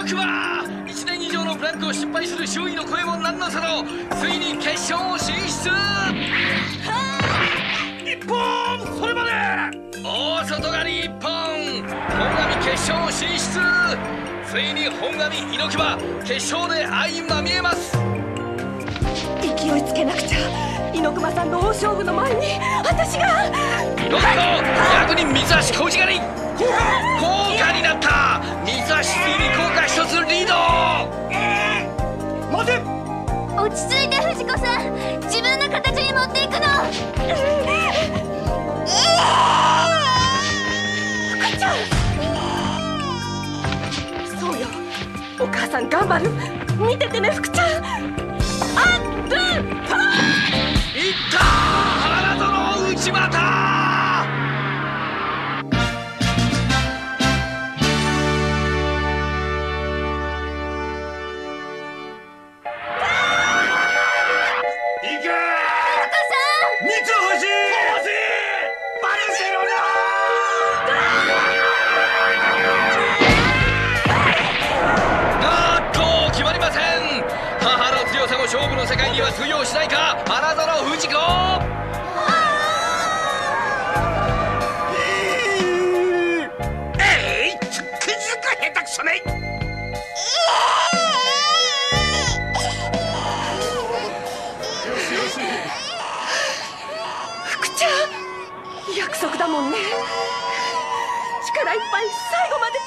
猪熊1年以上のブランクを失敗する周囲の声もなんのその、ついに決勝進出。一本それまで。大外刈り一本、本並決勝進出。ついに本並猪木は決勝で相まみえます。 勢いつけなくちゃ。猪熊さんの大勝負の前に私が。 どうぞ、逆に水足小内刈り効果になった。水足ついに効果一つリード。 待て。 落ち着いて藤子さん、自分の形に持っていくの。 福ちゃん、そうよ、お母さん頑張る。見ててね福ちゃん。アップトライ。 いった原園内股。勝負の世界には通用しないか、原園藤子。 つくづく下手くそめ。 福ちゃん、約束だもんね。力いっぱい最後まで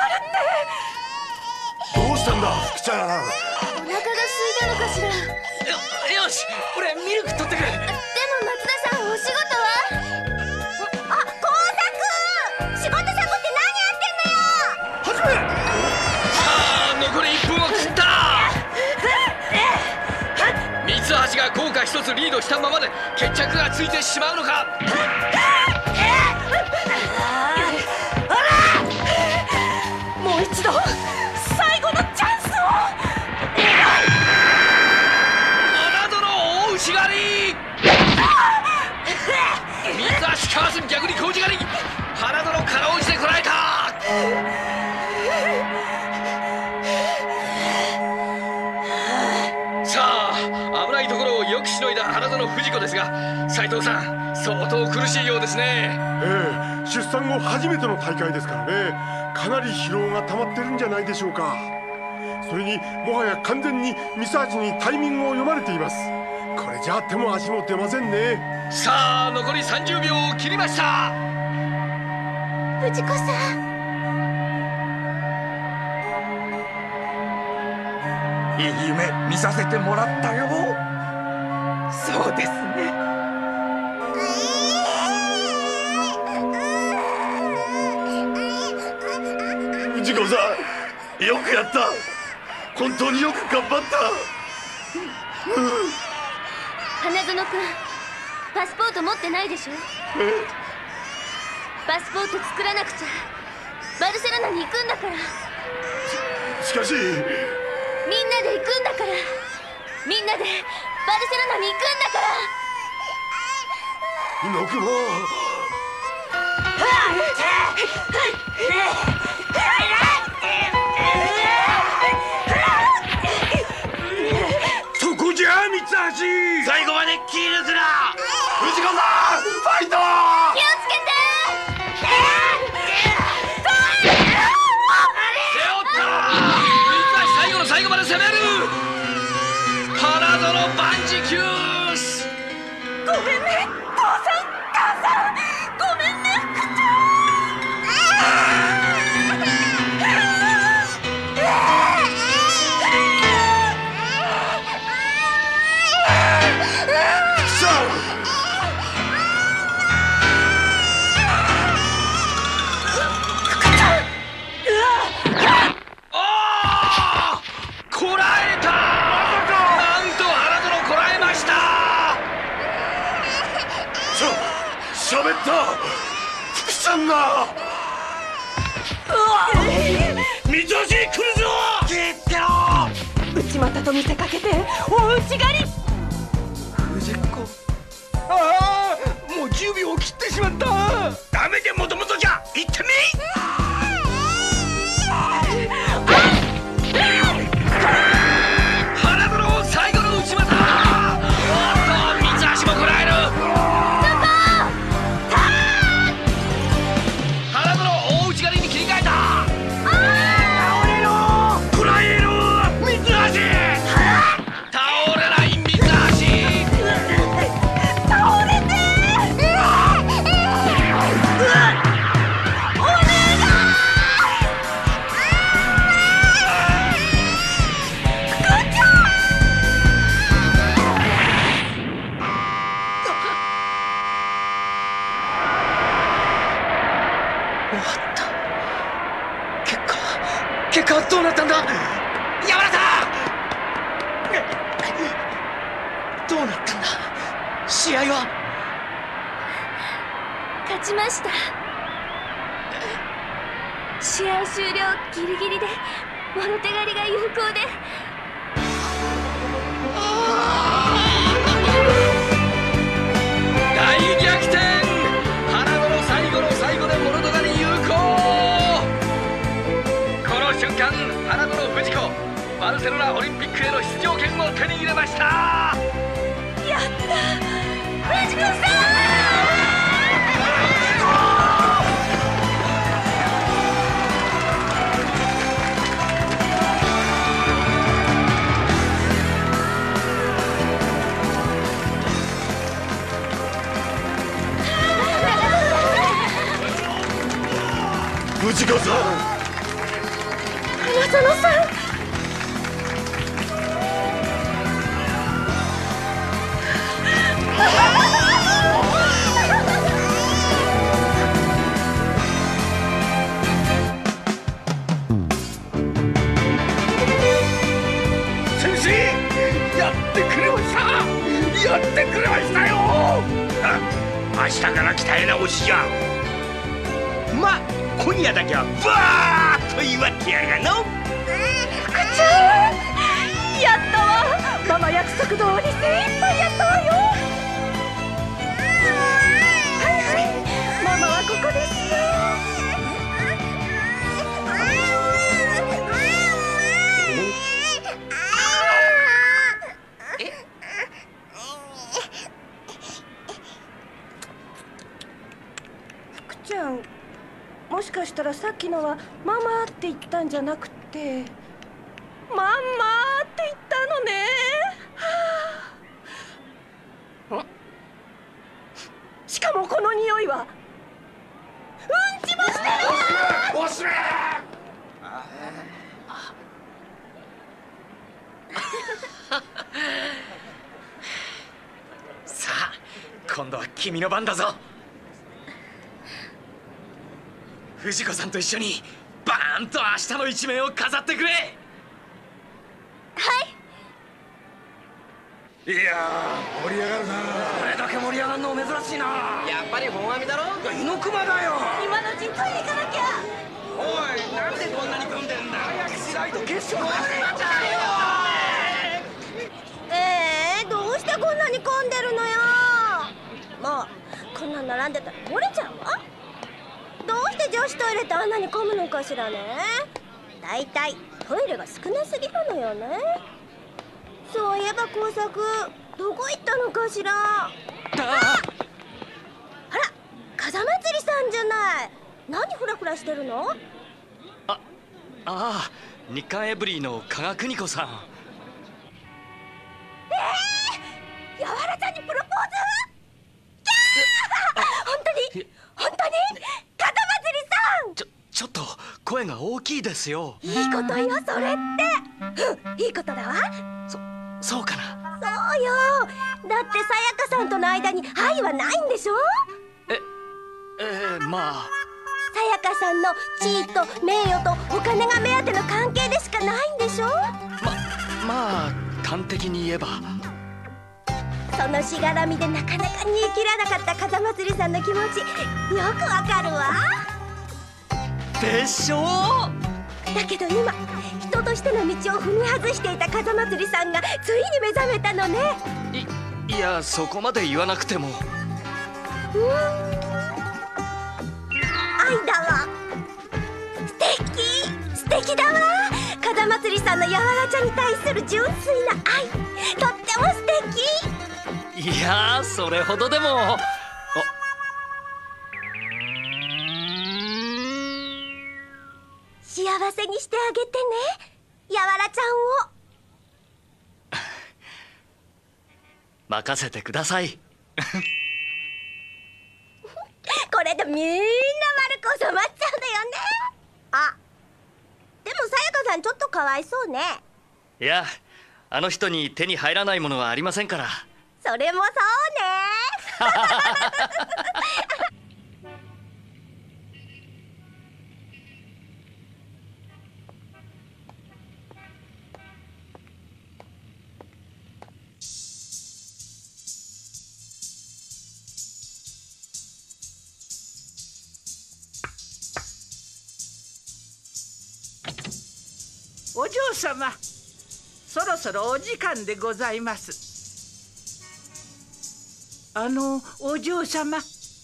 頑張るって。 どうしたんだ福ちゃん。 お腹が空いたのかしら。 よし、俺ミルク取ってくる。 でも松田さん、お仕事は。あ、工作仕事サボって何やってんのよ。 はじめ。 さあ残り1分を切った。三橋が効果一つリードしたままで決着がついてしまうのか。 もう一度最後のチャンスを。 原園大内刈り。水足かわずに逆に小内刈り。原園から落ちてこらえた。さあ危ないところをよくしのいだ原園藤子ですが、斉藤さん相当苦しいようですね。 出産後初めての大会ですからね、かなり疲労が溜まってるんじゃないでしょうか。それにもはや完全に三橋にタイミングを読まれています。これじゃ手も足も出ませんね。 さあ残り30秒を切りました。 藤子さん、 いい夢見させてもらったよ。 そうですね。 藤子さん、よくやった。本当によく頑張った。 花園くん、パスポート持ってないでしょ。パスポート作らなくちゃ。バルセロナに行くんだから。 しかしみんなで行くんだから。みんなでバルセロナに行くんだから。 猪熊。そこじゃ三橋、最後まで気抜くな。藤子さんファイト。 気をつけて。 最後の最後まで攻める。原園万事休す。 ごめんね父さん母さん、ごめんね福ちゃん。 こらえた。なんと原園こらえました。 喋った福ちゃんが。水橋来るぞ。 聞いてろ。 内股と見せかけて大内刈り。 藤子、ああもう10秒を切ってしまった。 ダメでもともとじゃ。行ってみ。 結果はどうなったんだ？山田さん、どうなったんだ？試合は？ 勝ちました。試合終了ギリギリで物手狩りが有効で。 大逆転。花子の最後の最後で物手狩り有効。この瞬間花子の藤子、バルセロナオリンピックへの出場権を手に入れました。 やった藤子さん。 藤子さん、 花園さん。 先生、やってくれました。やってくれましたよ。明日から鍛え直しじゃ。まあ今夜だけはバーッと祝ってやるがの。 福ちゃん、やったわ。ママ約束通り精一杯やったわよ。はいはい、ママはここですよ。福ちゃん、もしかしたらさっきのはママって言ったんじゃなくてマンマって言ったのね。しかもこの匂いはうんちもしてる。 おしめ。 さあ今度は君の番だぞ。藤子さんと一緒にバーンと明日の一面を飾ってくれ。 いやー、盛り上がるな。 これだけ盛り上がるの珍しいな。 やっぱり本阿弥だろ。 猪熊だよ。 今のうちにトイレ行かなきゃ。 おい、なんでこんなに混んでんだ。早くしないと決勝どうしてこんなに混んでるのよ。もうこんなん並んでたら漏れちゃうわ。どうして女子トイレってあんなに混むのかしらね。だいたいトイレが少なすぎるのよね。そういえば工作どこ行ったのかしら。あら、風祭りさんじゃない。何フラフラしてるの？ ああ、日刊エブリーの加賀邦子さん。 やわらちゃんにプロポーズ？本当に本当に風祭りさん。 ちょっと声が大きいですよ。 いいことよそれって。いいことだわ。 そうかな。 そうよ。だってさやかさんとの間に愛はないんでしょ。 まあさやかさんの地位と名誉とお金が目当ての関係でしかないんでしょ。 まあ端的に言えば。 そのしがらみでなかなか煮え切らなかった風祭りさんの気持ちよくわかるわ。 でしょう。 だけど今人としての道を踏み外していた風祭りさんがついに目覚めたのね。 いや、そこまで言わなくても。 愛だわ。素敵だわ。風祭りさんのやわらちゃんに対する純粋な愛、とっても素敵。 いや、それほどでも。 幸せにしてあげてね、やわらちゃんを。 任せてください。 これでみんな丸く収まっちゃうんだよね。あ、でもさやかさんちょっとかわいそうね。 いや、あの人に手に入らないものはありませんから。 それもそうね。 お嬢様、そろそろお時間でございます。お嬢様。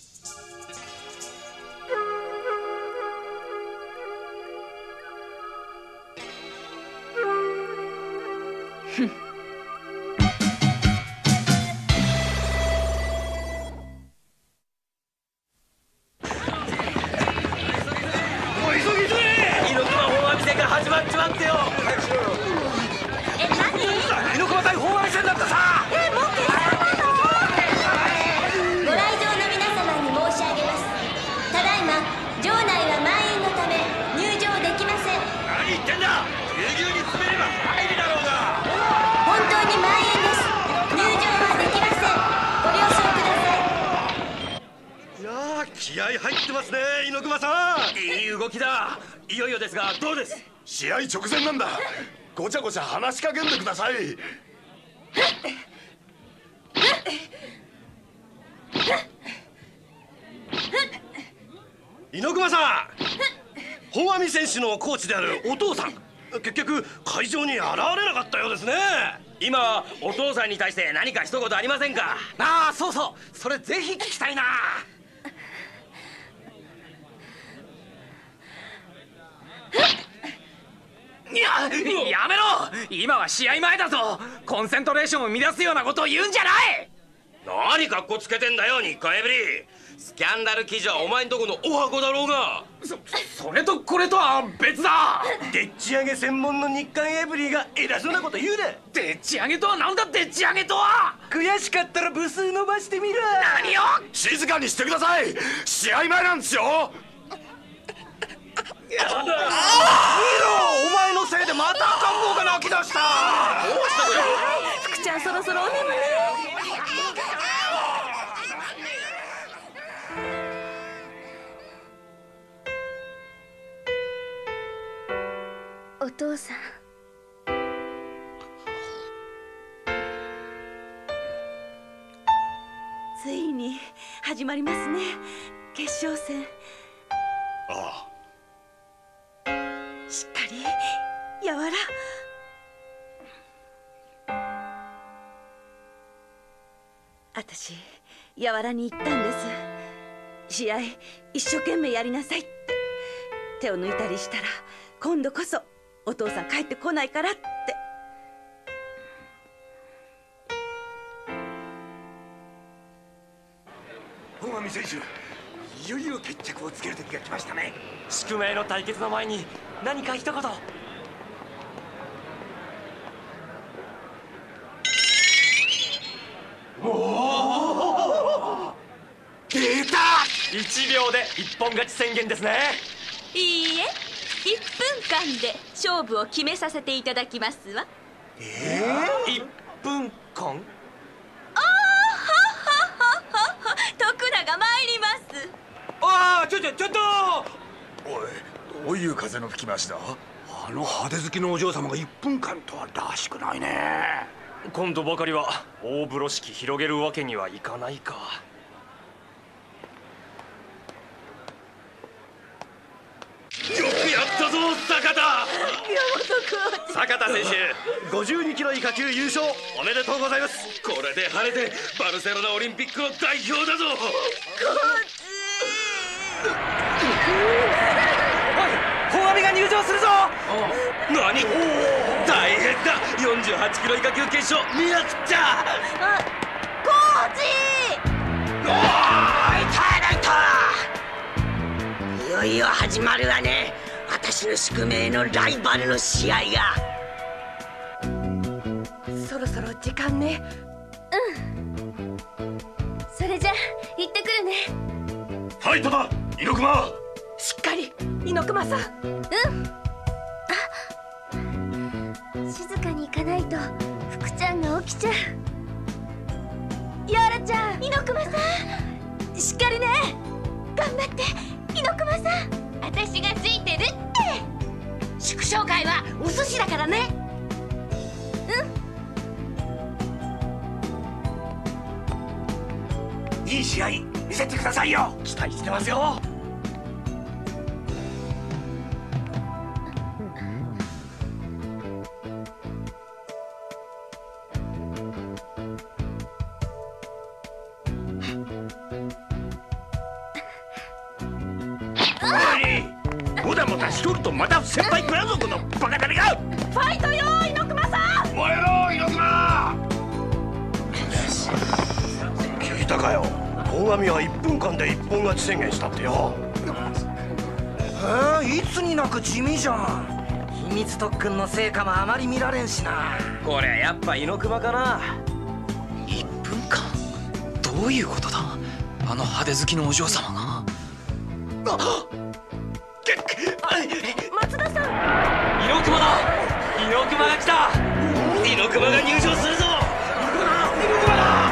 気合入ってますね、猪熊さん。いい動きだ。いよいよですが、どうです？ 試合直前なんだ。ごちゃごちゃ話しかけんでください。 猪熊さん、本阿弥選手のコーチであるお父さん、結局会場に現れなかったようですね。今お父さんに対して何か一言ありませんか？ ああ、そうそう、それぜひ聞きたいな。 やめろ。今は試合前だぞ。コンセントレーションを乱すようなことを言うんじゃない。 何かっこつけてんだよ、日刊エブリ。スキャンダル記事はお前んとこのお箱だろうが。 それとこれとは別だ。 でっち上げ専門の日刊エブリが偉そうなこと言うな。 でっち上げとはなんだ。でっち上げとは。 悔しかったら部数伸ばしてみろ。 何を。 静かにしてください。試合前なんですよ。 見ろ、お前のせいでまた赤ん坊が泣き出した。どうしたこれ。 福ちゃん、そろそろお眠ね。 お父さん、 ついに始まりますね、決勝戦。 ああ、 しっかりやわら。私やわらに言ったんです。試合一生懸命やりなさいって。手を抜いたりしたら今度こそお父さん帰ってこないからって。 本阿弥選手、いよいよ決着をつける時が来ましたね。 宿命の対決の前に何か一言。 出た。 1秒で一本勝ち宣言ですね。 いいえ、1分間で勝負を決めさせていただきますわ。 1分間。 は徳永が参ります。 ああ、ちょっと。 おい、どういう風の吹き回しだ。 あの派手好きのお嬢様が1分間とはらしくないね。 今度ばかりは大風呂敷広げるわけにはいかないか。 よくやったぞ、坂田。坂田選手、52キロ以下級優勝おめでとうございます。これで晴れてバルセロナオリンピックの代表だぞ。 本阿弥が入場するぞ。 何？大変だ。48キロ以下級決勝見なくっちゃ。 コーチ。 いよいよ始まるわね。私の宿命のライバルの試合が。 そろそろ時間ね。 それじゃ行ってくるね。 ファイトだ、猪熊。 しっかり、猪熊さん。 静かに行かないと福ちゃんが起きちゃう。ヤーラちゃん、猪熊さん、しっかりね。頑張って猪熊さん。私がついてるって。祝勝会はお寿司だからね。 いい試合見せてくださいよ。期待してますよ。 とたしとるとまた先輩クラ族のバカ誰が。 ファイトよー、猪熊さん。 燃えろ猪熊。 聞いたかよ、大神は1分間で一本勝ち宣言したってよ。 いつになく地味じゃん。秘密特訓の成果もあまり見られんしな。 こりゃやっぱ猪熊かな。 1分間、どういうことだ。あの派手好きのお嬢様が。 松田さん。 猪熊だ。猪熊が来た。猪熊が入場するぞ。猪熊だ。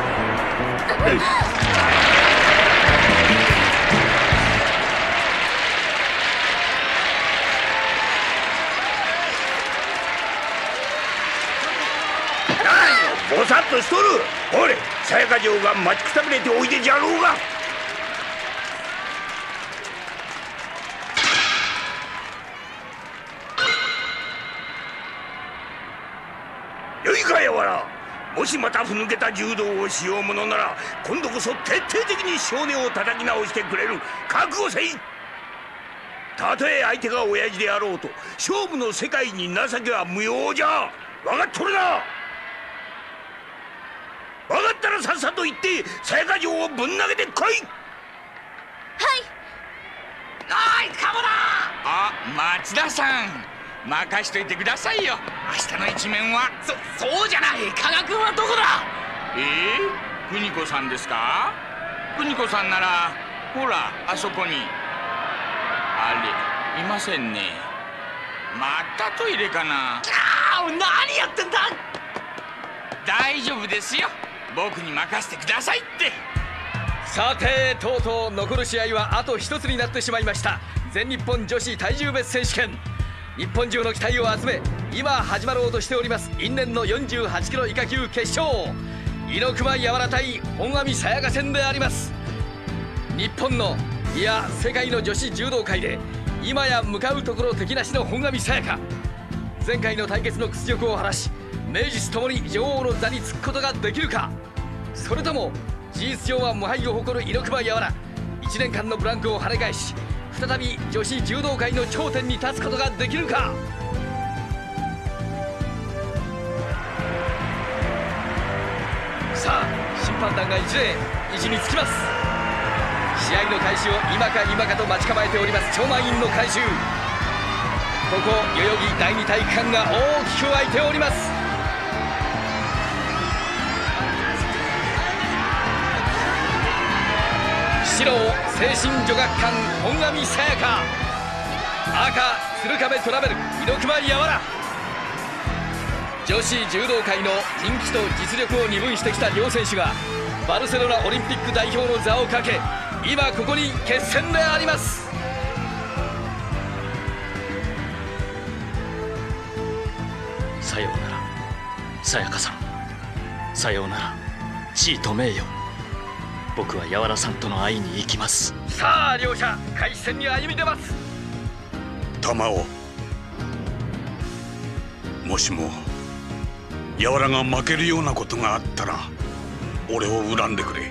ぼさっとしとる。ほれ、さやか嬢が待ちくたびれておいでじゃろうが。よいかやわら、もしまたふぬけた柔道をしようものなら今度こそ徹底的に少年を叩き直してくれる覚悟せい。たとえ相手が親父であろうと勝負の世界に情けは無用じゃ。分かっとるな。分かったらさっさと行ってさやか嬢をぶん投げてこい。 はい。おいカモだ。 あ、町田さん、任しといてくださいよ。明日の一面は。 そうじゃない。加賀君はどこだ。 邦子さんですか。邦子さんならほらあそこに。あれ、いませんね。またトイレかな。 何やってんだ。 大丈夫ですよ、僕に任せてくださいって。 さて、とうとう残る試合はあと一つになってしまいました。全日本女子体重別選手権。日本中の期待を集め、今始まろうとしております因縁の48キロ以下級決勝、猪熊柔ら対本阿弥沙耶香戦であります。日本の、いや世界の女子柔道界で今や向かうところ敵なしの本阿弥沙耶香。前回の対決の屈辱を晴らし、名実ともに女王の座につくことができるか。それとも事実上は無敗を誇る猪熊柔ら、1年間のブランクを跳ね返し再び女子柔道界の頂点に立つことができるか。さあ、審判団が一礼、位置につきます。試合の開始を今か今かと待ち構えております超満員の観衆。ここ代々木第二体育館が大きく沸いております。白精神女学館本阿弥沙耶香、赤鶴亀トラベル猪熊柔ら。女子柔道界の人気と実力を二分してきた両選手がバルセロナオリンピック代表の座をかけ、今ここに決戦であります。 さようなら沙耶香さん、さようなら地位と名誉。僕は柔らさんとの会いに行きます。 さあ、両者開始戦に歩み出ます。 玉尾、もしも柔らが負けるようなことがあったら俺を恨んでくれ。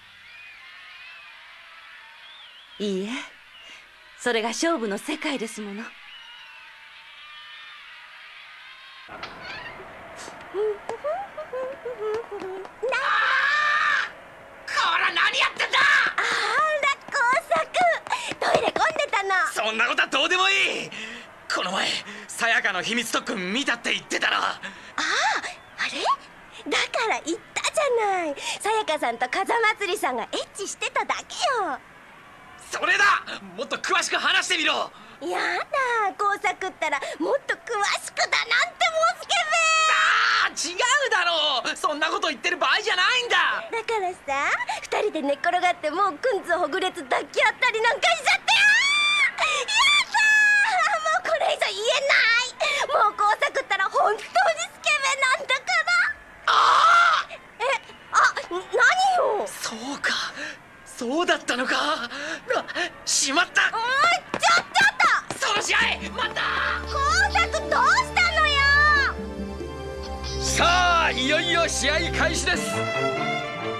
いいえ、それが勝負の世界ですもの。 何やってんだ。 あら、工作トイレ混んでたの。 そんなことはどうでもいい。この前さやかの秘密特訓見たって言ってたら。 あれだから言ったじゃない。さやかさんと風祭さんがエッチしてただけよ。 それだ。もっと詳しく話してみろ。 やだ、工作ったらもっと詳しくだなんてもうスケ違うだろう。そんなこと言ってる場合じゃないんだ。 だからさ、2人で寝っ転がってもうくんずほぐれつ抱き合ったりなんかしちゃって。やだ、もうこれ以上言えない。もう工作ったら本当にスケベなんだから。何よ。 そうか、そうだったのか。しまった。 ちょっとその試合待った。 工作どうしたのよ。 さあ、いよいよ試合開始です。